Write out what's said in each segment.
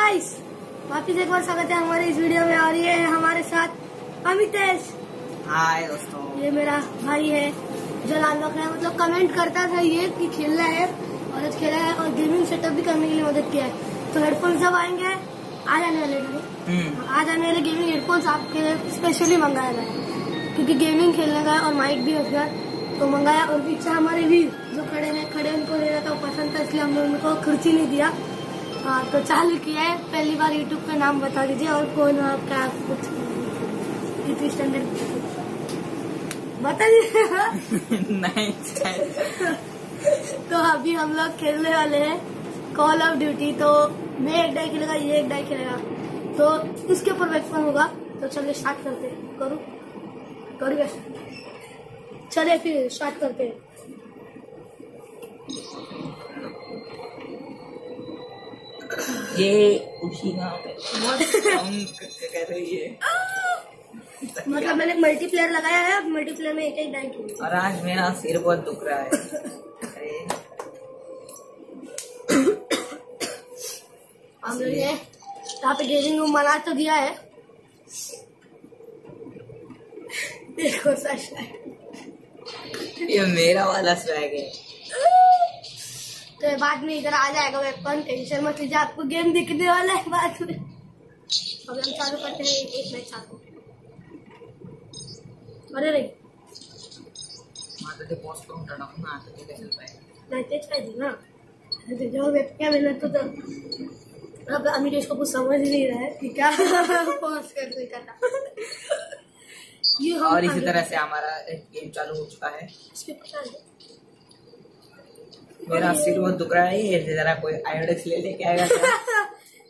Guys, वापिस एक बार स्वागत है हमारे इस वीडियो में। और ये है हमारे साथ अमितेश। हाय दोस्तों, ये मेरा भाई है जो लालबाग है, मतलब कमेंट करता था ये कि खेलना है और आज खेला है और गेमिंग सेटअप भी करने के लिए मदद किया है। तो हेडफोन जब आएंगे आ जाने वाले गेमिंग हेडफोन्स आपके लिए स्पेशली मंगाया गया क्योंकि गेमिंग खेलने का और माइक भी होगा तो मंगाया। और पीछे हमारे वीर जो खड़े उनको लेना था, पसंद था, इसलिए हमने उनको खुर्ची नहीं दिया। हाँ, तो चालू किया है। पहली बार यूट्यूब पे नाम बता दीजिए और कौन आपका कुछ स्टैंडर्ड बता दीजिए। नहीं तो अभी हम लोग खेलने वाले हैं कॉल ऑफ ड्यूटी। तो मैं एक डाई खेलेगा, ये एक डाई खेलेगा, तो इसके ऊपर वेपन होगा। तो चलिए स्टार्ट करते हैं। करूँ चलिए फिर स्टार्ट करते हैं। ये उसी नाम कर रही है। मतलब मैंने मल्टीप्लेयर लगाया है, अब मल्टीप्लेयर में एक डाई खेली। और आज मेरा सिर बहुत दुख रहा है। अरे हमने यहाँ पे गेमिंग रूम बना तो दिया है। देखो ये मेरा वाला स्वैग है। तो बाद में इधर आ जाएगा वेपन, टेंशन मत लीजिए, आपको गेम दिखने वाला है बाद में। अभी हम चालू करते हैं एक मैच चालू। अरे नहीं माता पोस्ट करून टाका ना, आता ते कसं पाहिजे नहीं तेज पाहिजे ना। जो वेबकैम है ना, तो अब अमितेश को कुछ समझ नहीं रहा है कि क्या पोस्ट करते करना। और इसी तरह से हमारा गेम चालू हो चुका है। मेरा सिर बहुत दुख रहा है। ये जरा कोई आयोडेक्स ले लेके आएगा क्या?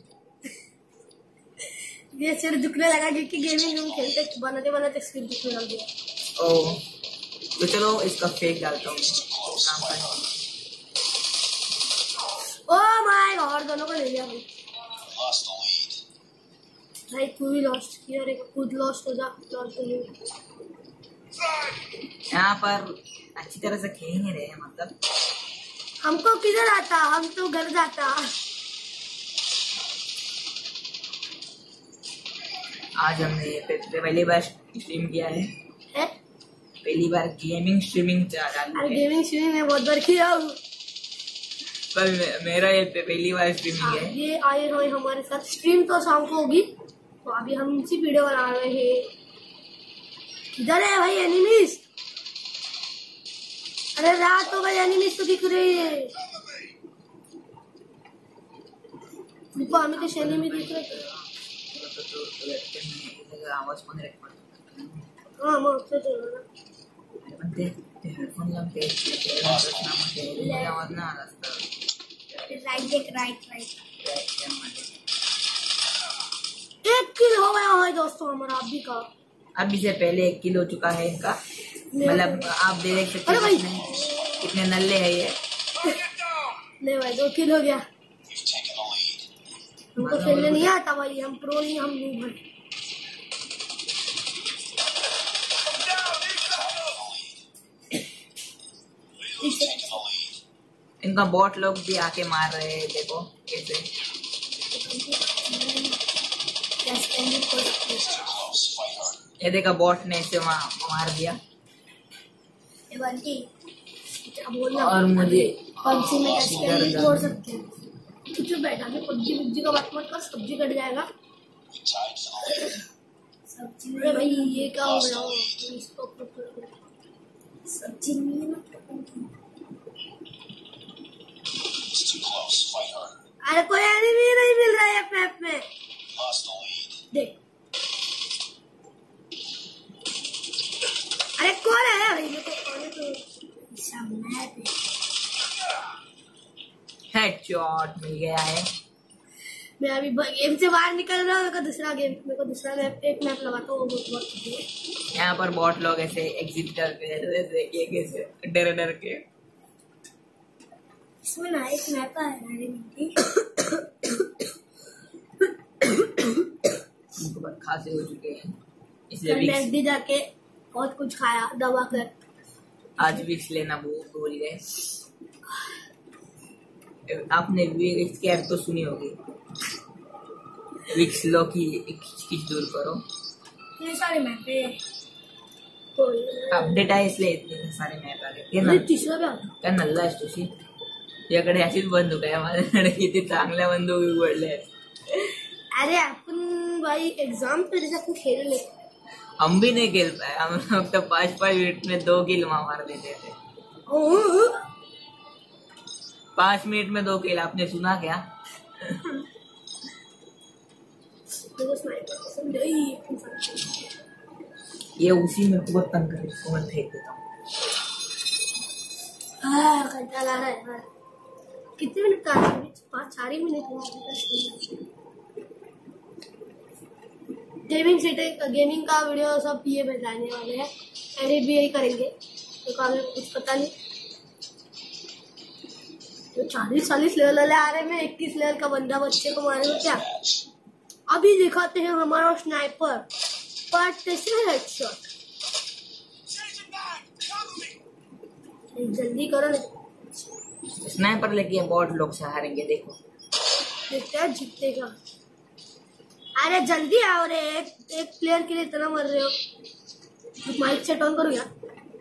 ये सिर दुखने लगा क्योंकि गेमिंग रूम खेलते बनाते सिर दुखने लग गया। ओह, तो चलो इसका फेक डालता हूँ काम का। ओह माय गॉड, दोनों को ले लिया भाई। तू भी लॉस्ट किया, अरे खुद लॉस्ट हो जा। लॉस्ट हो यहाँ पर अच्छी तरह से खेल नहीं रहे, मतलब हमको किधर आता, हम तो घर जाता। आज हमने पहली बार स्ट्रीम किया है। पहली बार गेमिंग स्ट्रीमिंग गेमिंग स्ट्रीमिंग में बहुत बार किया हूँ, पर मेरा ये पहली बार स्ट्रीमिंग है। ये आए हुए हमारे साथ। स्ट्रीम तो शाम को होगी, तो अभी हम इसी वीडियो बना रहे हैं। किधर है भाई एनिमीज? अरे रात हो गई, एनिमीज तो दिख रही है। तुमको हमें तो एनिमी दिख रहे। आवाज पण रेकॉर्ड हाँ मग तो चलो ना। पण ते हेडफोन लावून ते आवाज ना आला असता। राइट। एक किल हो गया है दोस्तों हमारा अभी का। अभी से पहले 1 किल हो चुका है इनका। मतलब आप देख सकते हैं कितने नल्ले है ये। नहीं भाई 2 किल हो गया। हमको खेलने नहीं आता भाई, हम प्रो नहीं, हम नूब हैं। इनका बॉट लोग भी आके मार रहे हैं, देखो कैसे। ये देखा बॉट ने इसे मार दिया। और मुझे पबजी में छोड़ सकते हैं। कुछ बैठा मैं पबजी का बात मत कर, सब्जी कट जाएगा। सब्जी में भाई ये क्या हो गया? सब्जी नहीं है ना। अरे कोई एनिमी नहीं मिल रहा है मैप में। देख अरे कौन है भाई? हेडशॉट मिल गया है। मैं अभी गेम से बाहर निकल रहा हूँ। मेरे को दूसरा मैप, एक मैप लगाता हूँ, वो बहुत। यहाँ पर बॉट लोग ऐसे एग्जिट करते हैं, देखिए कैसे डर के। इसमें ना एक मैप है उनको बहुत खांसी हो चुके हैं, इसलिए भी जाके बहुत कुछ खाया दबा कर। आज विक्स लेना भूल गए। आपने इसकी ऐप तो सुनी होगी। विक्स लो की खिच दूर करो. ये सारे मैप है. अपडेट आहे इसलिए इतने सारे मॅप आले. ये तिसरा भी आता. काय नल्ला आहेस तुझी. तुझ्याकडे अशीच बंदूक आहे. माझ्याकडे किती चांगल्या बंदूक उघडल्या आहेत. अरे अपन भाई एग्जाम पे जैसे अपन खेल ले. हम भी नहीं खेल पाए. हम लोग तो 5 मिनट में 2 किल मार देते थे. 5 मिनट में 2 किल. आपने सुना क्या? ये उसी में बहुत तंग करे. इसको मैं फेंक देता हूँ. घंटा ला रहा है. कितने मिनट का? 4 ही मिनट हुआ. गेमिंग का वीडियो सब ये बताने वाले हैं. एडिट भी यही करेंगे. तो आगे कुछ पता नहीं. तो 40 लेवल वाले आ रहे हैं. 21 लेवल का बंदा बच्चे को मारेगा क्या? अभी दिखाते हैं हमारा स्नाइपर हेडशॉट. जल्दी करो ना. स्नाइपर लेके बॉट लोग से हारेंगे. देखो देखते हैं जीतेगा. अरे जल्दी आओ रे. एक प्लेयर के लिए इतना मर रहे हो. माइक सेट ऑन करो यार.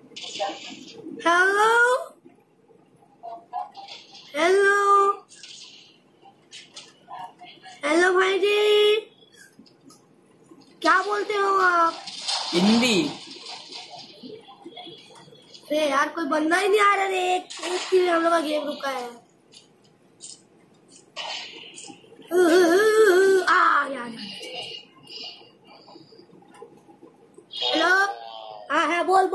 हेलो भाई जी. क्या बोलते हो आप? हिंदी. अरे यार कोई बंदा ही नहीं आ रहा रे. एक के लिए हम लोग का गेम रुका है. यार हेलो. हाँ है. बोल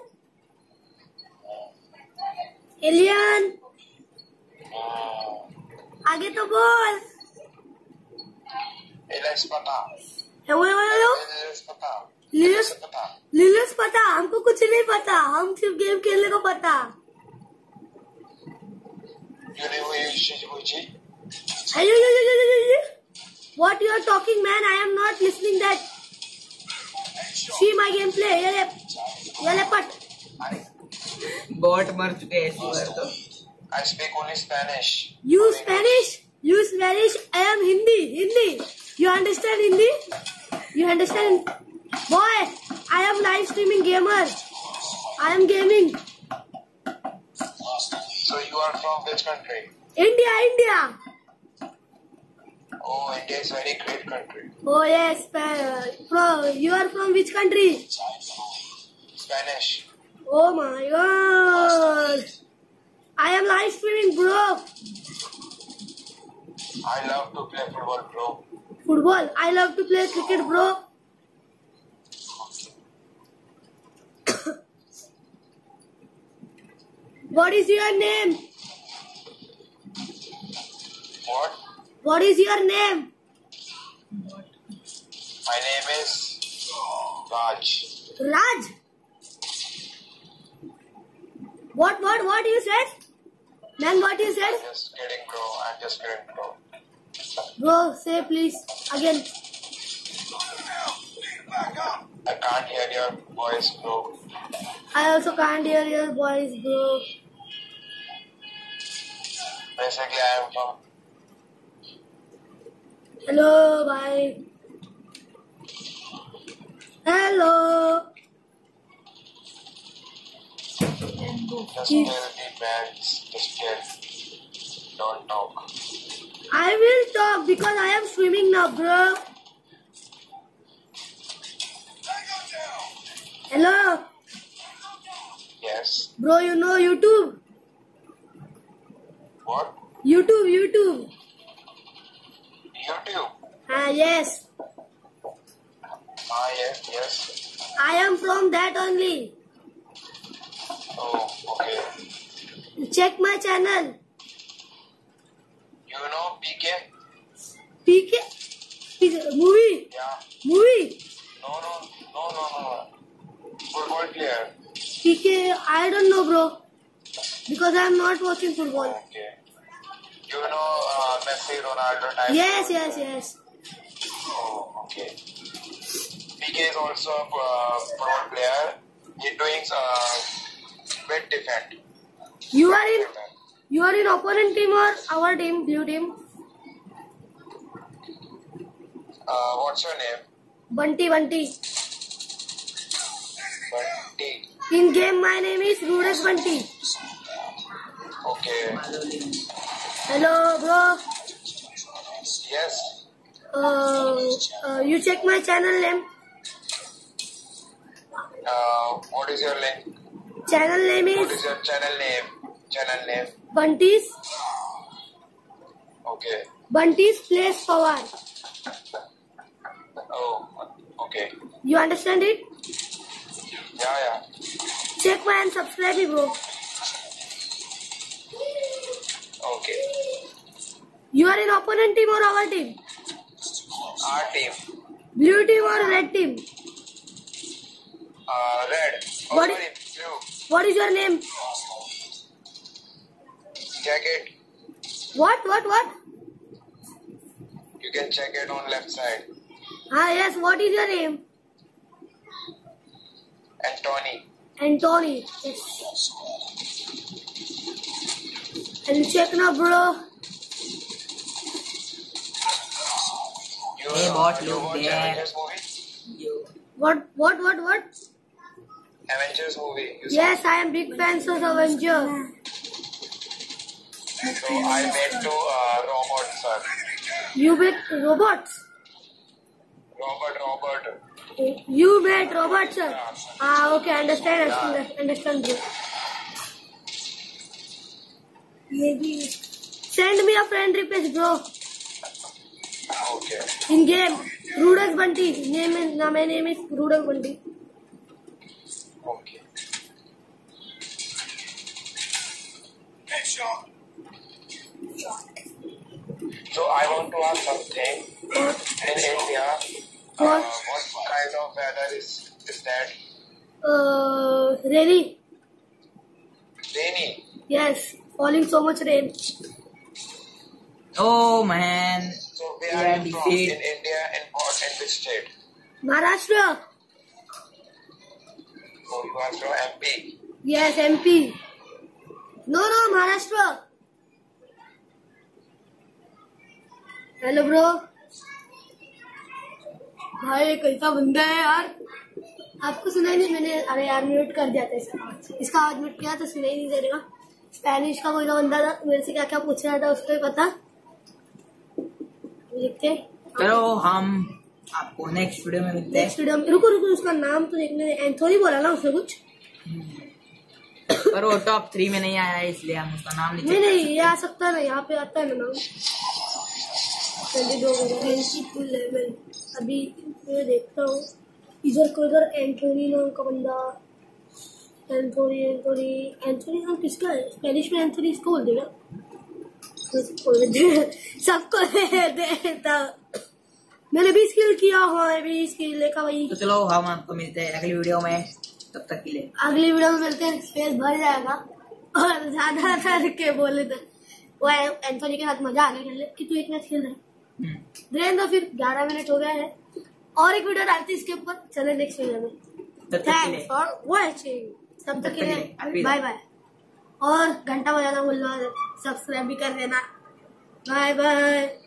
एलियन. आगे तो बोल. लिलस पता. हमको कुछ नहीं पता. हम सिर्फ गेम खेलने को पता. What you are talking, man? I am not listening that. See my gameplay. ये पट. बॉट मर चुके हैं. इसी बार तो. I speak only Spanish. You Spanish. I am Hindi. You understand Hindi? You understand? Boy, I am live streaming gamer. I am gaming. So you are from which country? India. Oh, India is a very great country. Oh yes, you are from which country? Spanish. Oh my god. I am live streaming, bro. I love to play football, bro. Football? I love to play cricket, bro. What is your name? What? What is your name? My name is Raj. Raj? What you said? Man, what you said? I'm just kidding, bro. Bro, say please again. I can't hear your voice, bro. I also can't hear your voice, bro. Basically, I am from. Hello, bye. Hello. Just kill the bands. Just kill. Don't talk. I will talk because I am swimming now, bro. Hello. Yes. Bro, you know YouTube? What? YouTube. YouTube. Yes. Yes. I am from that only. Oh, okay. Check my channel. You know PK? PK? Movie? Yeah. Movie? No. Football player. PK, I don't know, bro. Because I am not watching football. Okay. You know Messi, Ronaldo type? Yes. Oh, okay. PK is also a football player. He's doing mid defend. You are in opponent team or our team, blue team? What's your name? Bunty, Bunty. Bunty. In game, my name is Rudolph Bunty. Okay. Hello, bro. Yes. You check my channel name. What is your link? Channel name What is is your channel name? Channel name. Bunty's. Okay. Bunty's Place Power. Oh. Okay. You understand it? Yeah. Check my and subscribe me, bro. Okay. You are in opponent team or our team? Our team. Blue team or red team? Red. Oh, What sorry, blue. What is your name? Check it. What? You can check it on left side. Yes, what is your name? Anthony. Anthony. Yes. And check now, bro. Hey, bot, You look watch there. Avengers movie? You. What? Avengers movie. You Yes, I am big fan of Avenger. So I made two robots, sir. You made robots? Robert. You made robots, sir? Okay, understand, bro. Maybe. Send me a friend request, bro. Okay. In game, Rudolph Bunty. My name is Rudolph Bunty. Okay. So I want to ask something. In India, What? what kind of weather is that? Rainy. Rainy. Yes, falling so much rain. Oh man. So where Yeah, are you from? defeat. In India, in which state? Maharashtra. Oh, you are from MP. Yes, MP. No, Maharashtra. Hello bro. भाई कैसा बंदा है यार. आपको सुनाई नहीं मैंने. अरे यार म्यूट कर दिया था इसका आवाज म्यूट किया तो सुनाई नहीं दे देगा. स्पेनिश का कोई बंदा था मेरे से क्या क्या पूछ रहा था उसको ही पता. देखते. चलो हम आपको नेक्स्ट वीडियो में मिलते हैं. नेक्स्ट वीडियो में. रुको उसका नाम तो देखने. एंथोनी बोला ना उसने कुछ. पर वो टॉप 3 में नहीं आया है इसलिए हम उसका नाम नहीं ये आ सकता ना. यहाँ पे आता है ना नाम. 22 लेवल. अभी मैं देखता हूँ इधर एंथोनी नाम का बंदा. एंथोनी नाम किसका है. स्पेनिश में एंथोनी इसको बोल देगा. सबको देता. मैंने 20 किल किया हुआ है. 20 किल देखा भाई. तो चलो हम आपको मिलते हैं अगली वीडियो में. तब तक के लिए अगली वीडियो में मिलते हैं. स्पेस भर जाएगा और ज्यादा करके बोले तो वो एंथोनी के साथ मजा आने खेलने कि तू एक मैच खेल रहा है. तो फिर 11 मिनट हो गया है और एक वीडियो डालती इसके ऊपर. चले नेक्स्ट वीडियो में. Thanks for watching. तब तक के लिए बाय बाय. और घंटा बजाना भूलना. सब्सक्राइब भी कर देना. Bye bye.